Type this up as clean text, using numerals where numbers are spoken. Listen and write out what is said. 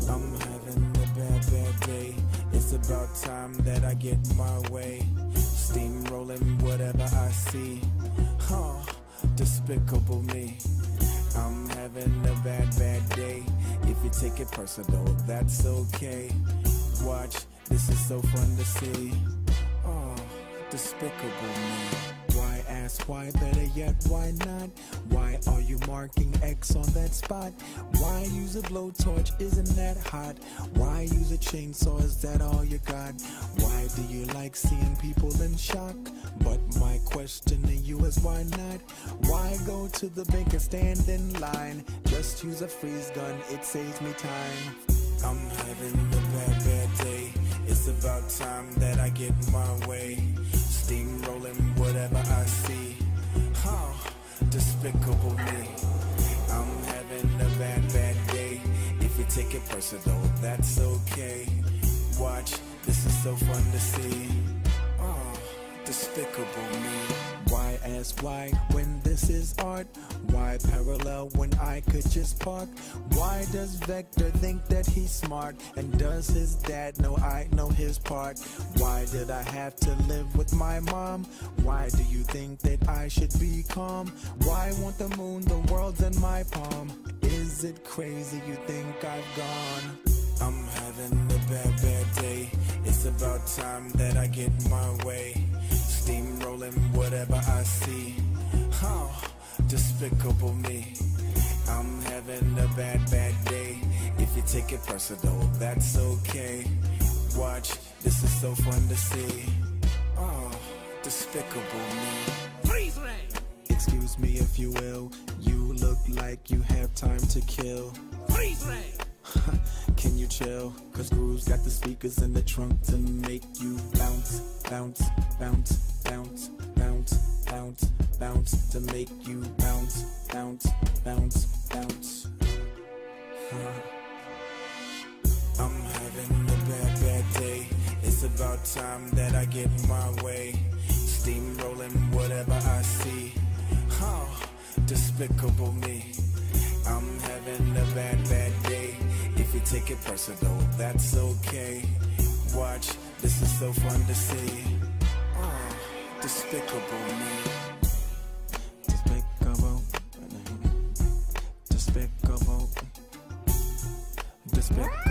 I'm having a bad day. It's about time that I get my way. Steamrolling whatever I see. Despicable me. I'm having a bad day. If you take it personal, that's okay. Watch, this is so fun to see. Oh, despicable me. Why ask why? Better yet, why not? Why are you marking X on that spot? Why use a blowtorch? Isn't that hot? Why use a chainsaw? Is that all you got? Why do you like seeing people in shock? But my question to you is why not? Why go to the bank and stand in line? Just use a freeze gun, it saves me time. I'm having a bad day. It's about time that I get my way. Steamrolling whatever I see. Despicable me. I'm having a bad day. If you take it personal, that's okay. Watch, this is so fun to see. Despicable me. Why ask why when this is art? Why parallel when I could just park? Why does Vector think that he's smart? And does his dad know I know his part? Why did I have to live with my mom? Why do you think that I should be calm? Why want the moon? The world's in my palm. Is it crazy you think I've gone? I'm having a bad day. It's about time that I get my way. Steamrolling whatever I see. Despicable me. I'm having a bad day. If you take it personal, that's okay. Watch, this is so fun to see. Despicable me. Freeze ray! Excuse me if you will. You look like you have time to kill. Freeze ray! Can you chill? Cause Groove's got the speakers in the trunk to make you bounce, bounce, bounce, bounce, bounce, bounce, bounce, to make you bounce, bounce, bounce, bounce. I'm having a bad day. It's about time that I get my way. Steamrolling whatever I see. Despicable me. I'm having a bad day. If you take it personal, that's okay. Watch, this is so fun to see. Despicable me. Despicable. Despicable. Despicable.